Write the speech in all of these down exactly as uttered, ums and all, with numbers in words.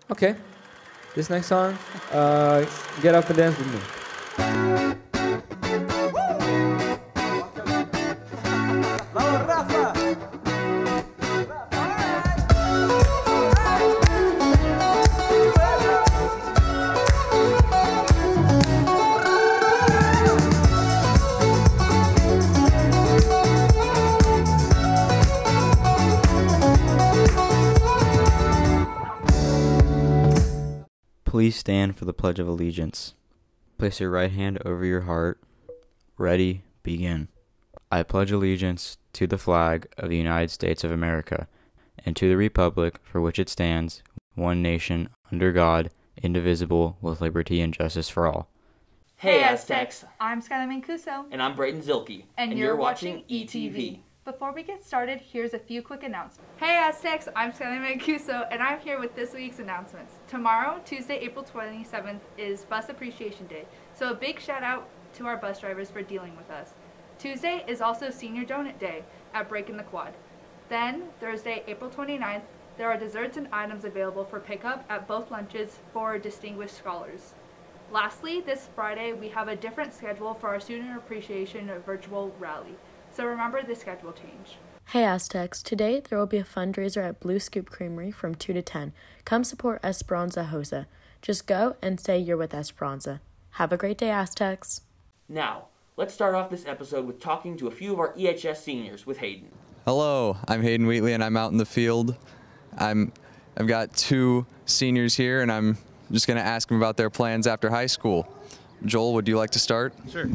Okay. This next song, uh, Get Up and Dance With Me. Please stand for the Pledge of Allegiance. Place your right hand over your heart. Ready, begin. I pledge allegiance to the flag of the United States of America and to the republic for which it stands, one nation, under God, indivisible, with liberty and justice for all. Hey Aztecs! I'm Skylar Mancuso. And I'm Braden Zilke. And, and you're, you're watching E T V. Before we get started, here's a few quick announcements. Hey Aztecs, I'm Skylar Mancuso, and I'm here with this week's announcements. Tomorrow, Tuesday, April twenty-seventh, is Bus Appreciation Day, so a big shout out to our bus drivers for dealing with us. Tuesday is also Senior Donut Day at Break in the Quad. Then, Thursday, April twenty-ninth, there are desserts and items available for pickup at both lunches for distinguished scholars. Lastly, this Friday, we have a different schedule for our Student Appreciation Virtual Rally. So remember the schedule change. Hey Aztecs, today there will be a fundraiser at Blue Scoop Creamery from two to ten. Come support Esperanza Hosa. Just go and say you're with Esperanza. Have a great day, Aztecs. Now, let's start off this episode with talking to a few of our E H S seniors with Hayden. Hello, I'm Hayden Wheatley and I'm out in the field. I'm, I've got two seniors here and I'm just going to ask them about their plans after high school. Joel, would you like to start? Sure.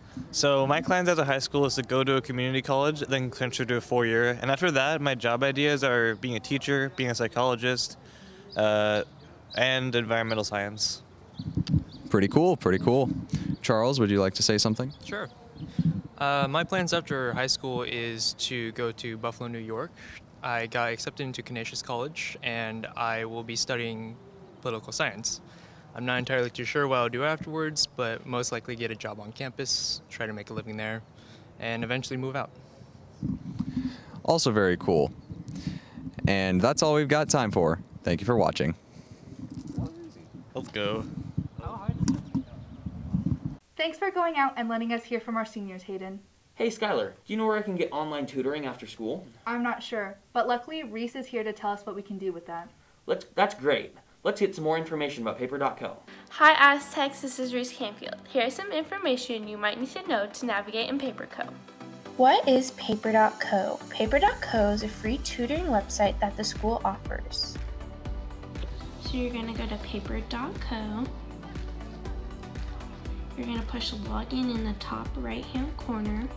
So my plans after high school is to go to a community college, then transfer to a four-year. And after that, my job ideas are being a teacher, being a psychologist, uh, and environmental science. Pretty cool, pretty cool. Charles, would you like to say something? Sure. Uh, my plans after high school is to go to Buffalo, New York. I got accepted into Canisius College, and I will be studying political science. I'm not entirely too sure what I'll do afterwards, but most likely get a job on campus, try to make a living there, and eventually move out. Also very cool. And that's all we've got time for. Thank you for watching. Let's go. Thanks for going out and letting us hear from our seniors, Hayden. Hey Skylar, do you know where I can get online tutoring after school? I'm not sure, but luckily Reese is here to tell us what we can do with that. Let's, that's great. Let's get some more information about paper dot co. Hi Aztecs, this is Reese Canfield. Here's some information you might need to know to navigate in PaperCo. What is paper dot co? paper dot co is a free tutoring website that the school offers. So you're going to go to paper dot co. You're going to push login in the top right hand corner.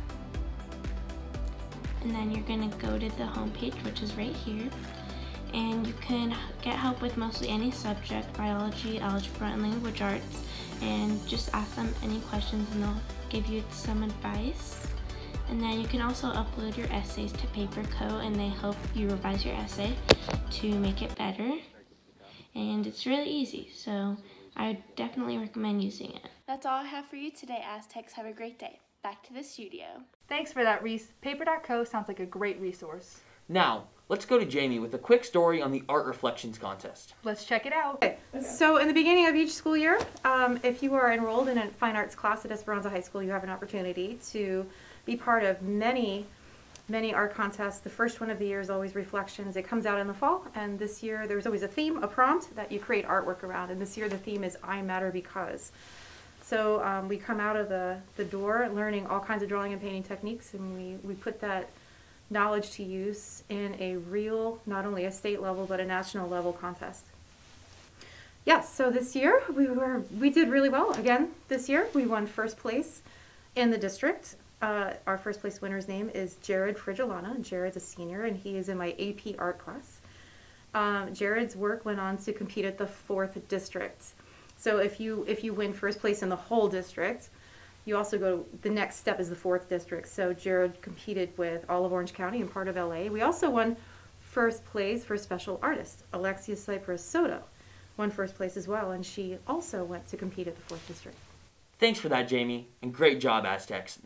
And then you're going to go to the home page, which is right here. And you can get help with mostly any subject, biology, algebra, and language arts, and just ask them any questions and they'll give you some advice. And then you can also upload your essays to PaperCo and they help you revise your essay to make it better. And it's really easy, so I definitely recommend using it. That's all I have for you today, Aztecs. Have a great day. Back to the studio. Thanks for that, Reese. paper dot co sounds like a great resource. Now, let's go to Jamie with a quick story on the Art Reflections Contest. Let's check it out. Okay. So in the beginning of each school year, um, if you are enrolled in a fine arts class at Esperanza High School, you have an opportunity to be part of many, many art contests. The first one of the year is always Reflections. It comes out in the fall, and this year there's always a theme, a prompt that you create artwork around, and this year the theme is I Matter Because. So um, we come out of the, the door learning all kinds of drawing and painting techniques, and we, we put that knowledge to use in a real, not only a state level, but a national level contest. Yes, so this year we were we did really well. Again, this year we won first place in the district. Uh, our first place winner's name is Jared Frigilana. Jared's a senior and he is in my A P art class. Um, Jared's work went on to compete at the fourth district. So if you if you win first place in the whole district, you also go, the next step is the fourth district. So Jared competed with all of Orange County and part of L A. We also won first place for special artist. Alexia Cypress Soto won first place as well, and she also went to compete at the fourth district. Thanks for that, Jamie, and great job, Aztecs.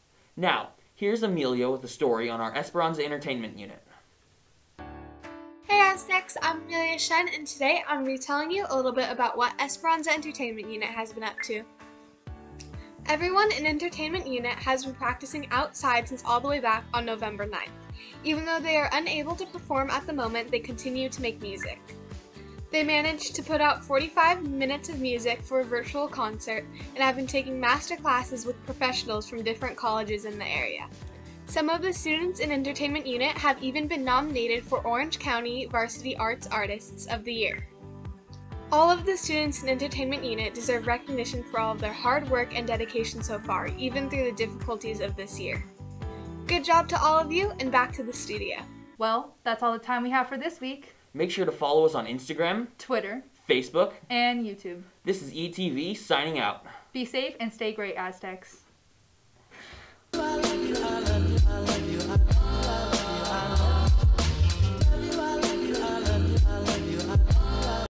Now, here's Amelia with a story on our Esperanza Entertainment Unit. Hey Hey Aztecs, I'm Amelia Shen, and today I'm retelling you a little bit about what Esperanza Entertainment Unit has been up to. Everyone in Entertainment Unit has been practicing outside since all the way back on November ninth. Even though they are unable to perform at the moment, they continue to make music. They managed to put out forty-five minutes of music for a virtual concert and have been taking master classes with professionals from different colleges in the area. Some of the students in Entertainment Unit have even been nominated for Orange County Varsity Arts Artists of the Year. All of the students in Entertainment Unit deserve recognition for all of their hard work and dedication so far, even through the difficulties of this year. Good job to all of you, and back to the studio. Well, that's all the time we have for this week. Make sure to follow us on Instagram, Twitter, Facebook, and YouTube. This is E T V signing out. Be safe and stay great, Aztecs.